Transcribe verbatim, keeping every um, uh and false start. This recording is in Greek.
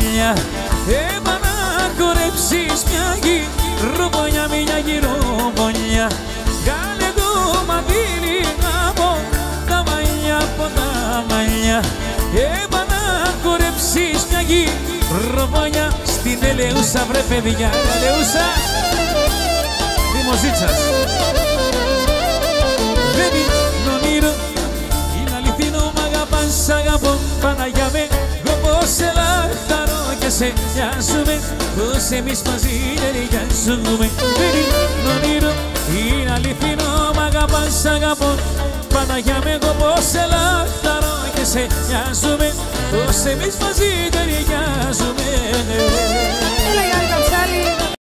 μαλλιά. Έμα να κορέψεις μια γυροβολιά, μια γυροβολιά. Κάνε το μαντήλι από τα μαλλιά, από τα μαλλιά. Έμα να κορέψεις μια γυροβολιά στην Ελεούσα, βρε παιδιά, Ελεούσα Δημοζίτσας. Baby, νονίρο, είναι αληθινό, μ' αγαπάς, σ' αγαπώ, Παναγιά με. Εγώ πως σε λαχταρώ και σε νοιάζομαι, πως εμείς μαζί ταιριάζουμε. Baby, νονίρο, είναι αληθινό, μ' αγαπάς, σ' αγαπώ, Παναγιά με. Εγώ πως σε λαχταρώ και σε νοιάζομαι, πως εμείς μαζί ταιριάζουμε.